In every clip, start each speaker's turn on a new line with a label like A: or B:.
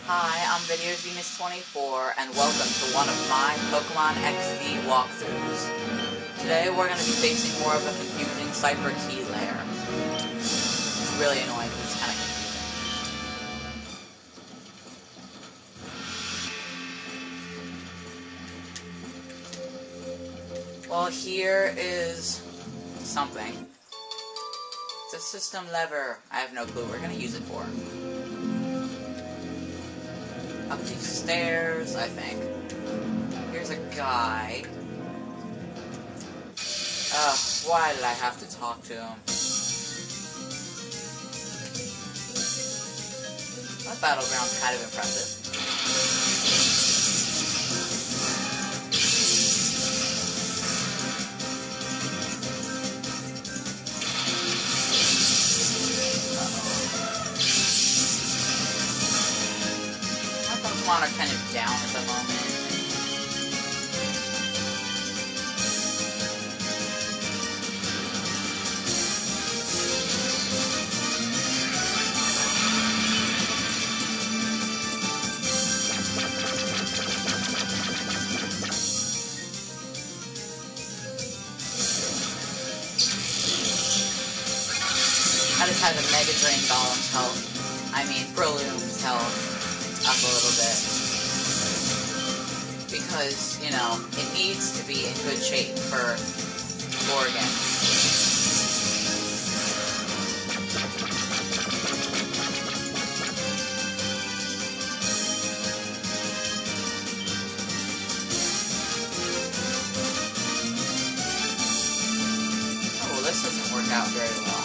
A: Hi, I'm VideoGenius24, and welcome to one of my Pokemon XD walkthroughs. Today we're going to be facing more of a confusing Cypher Key layer. It's really annoying, but it's kind of confusing. Well, here is something. It's a system lever. I have no clue what we're going to use it for. Up these stairs, I think. Here's a guy. Why did I have to talk to him? That battleground's kind of impressive. Pokemon are kind of down at the moment. I just had the Mega Drain Golem's health. I mean, Breloom's health. Up a little bit. Because, you know, it needs to be in good shape for Oregon. Oh, well, this doesn't work out very well.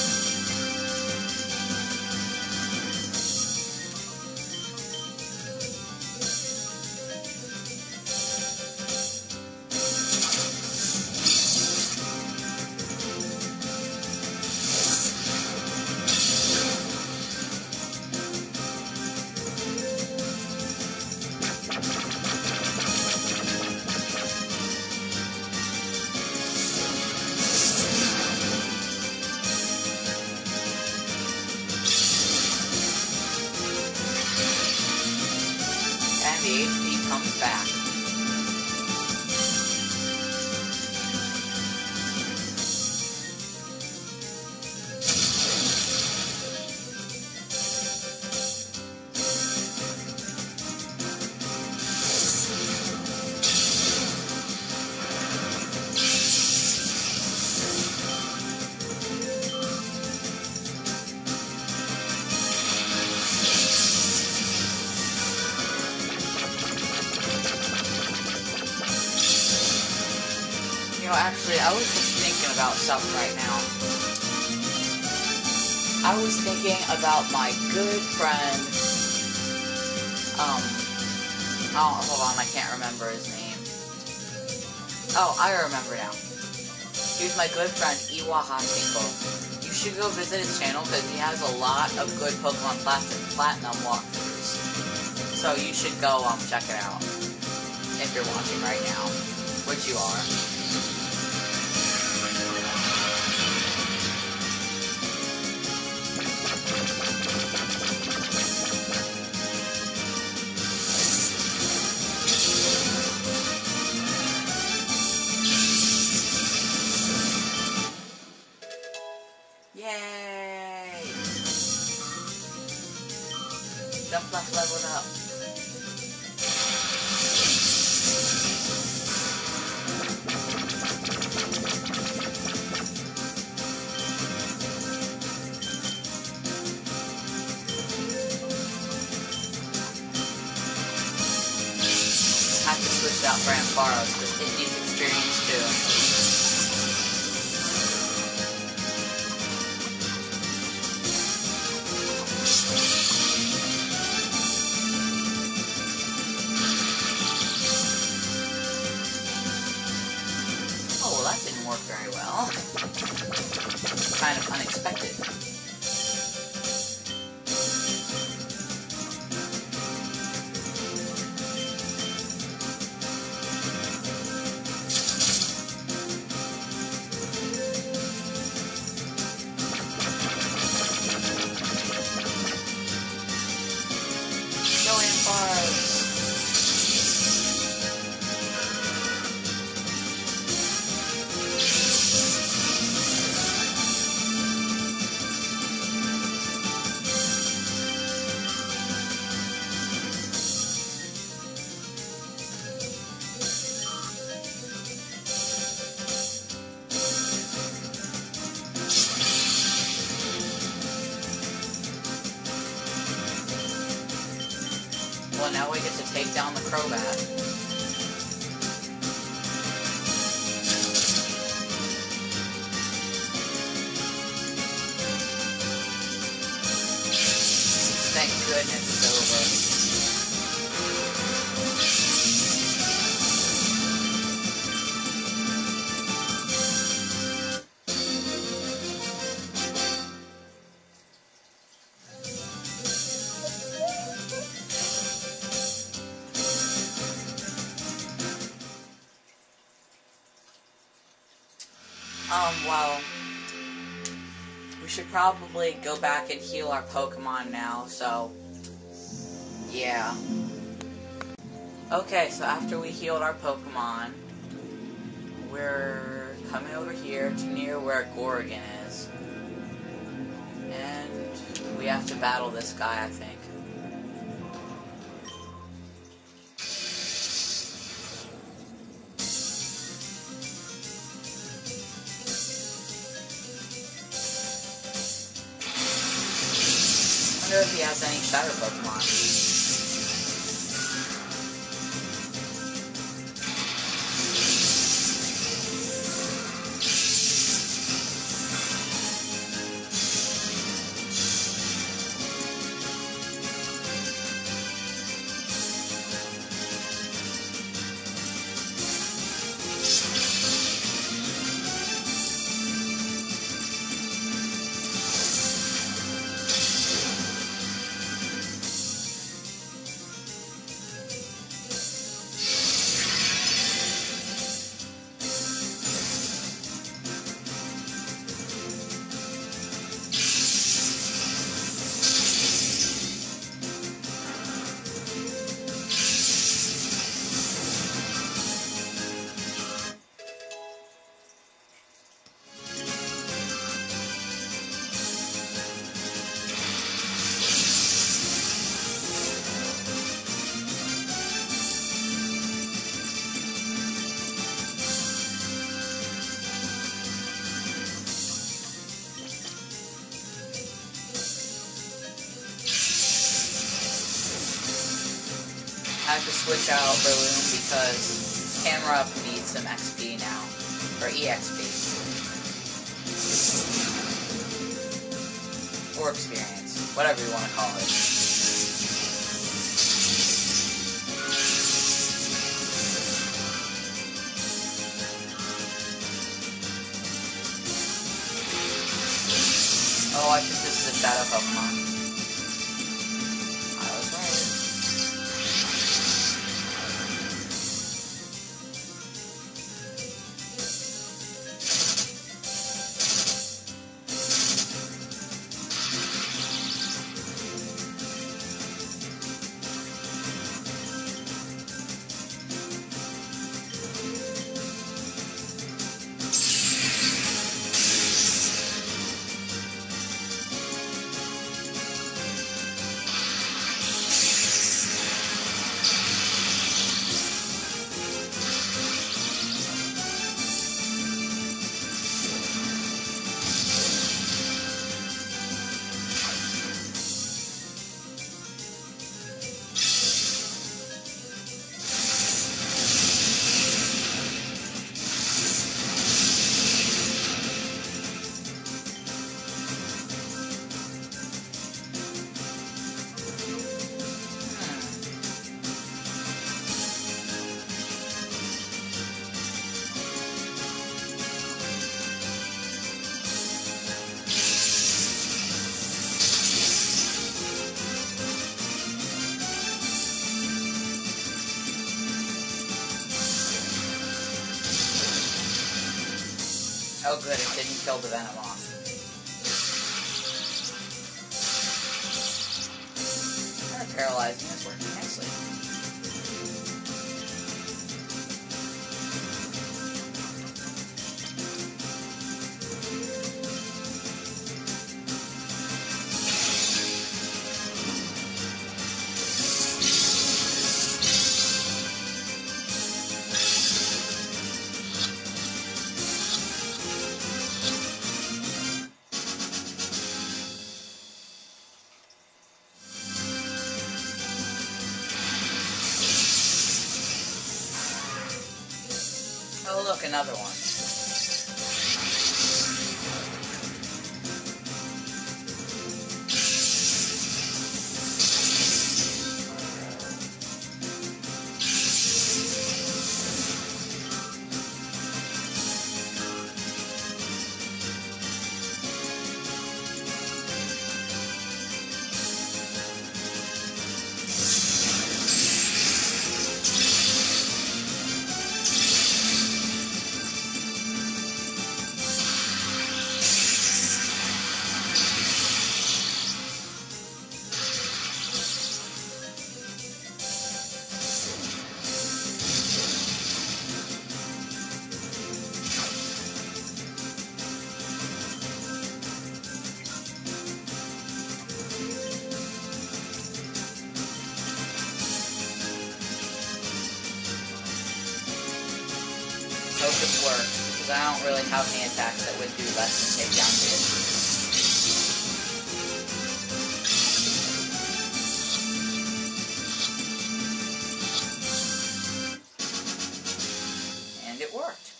A: The HP comes back. Actually, I was just thinking about something right now. I was thinking about my good friend, oh, hold on, I can't remember his name. Oh, I remember now. Here's my good friend, Iwahashiko. You should go visit his channel, because he has a lot of good Pokemon Platinum walkthroughs. So you should go, check it out. If you're watching right now. Which you are. Yay! Jumpluff leveled up. Have to switch out for Ampharos because it needs experience too. That didn't work very well. Kind of unexpected. bars. Well, now we get to take down the Crobat. Thank goodness it's over. Well, we should probably go back and heal our Pokemon now, so, yeah. Okay, so after we healed our Pokemon, we're coming over here to near where Gorgon is. And we have to battle this guy, I think. I wonder if he has any Shadow Pokemon. I have to switch out Breloom because Camera needs some XP now. Or EXP. Or experience. Whatever you want to call it. Oh, I think this is a Shadow Pokemon. I was right. Oh good, it didn't kill the Venomoth. Paralyzing is working nicely. look, another one. Hope this works, because I don't really have any attacks that would do less than take down hit. And it worked.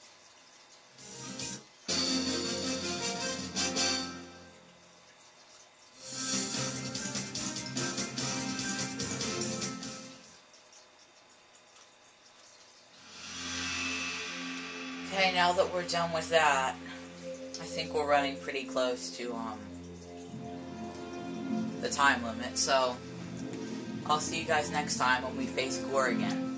A: Okay, now that we're done with that, I think we're running pretty close to the time limit, so I'll see you guys next time when we face Gore again.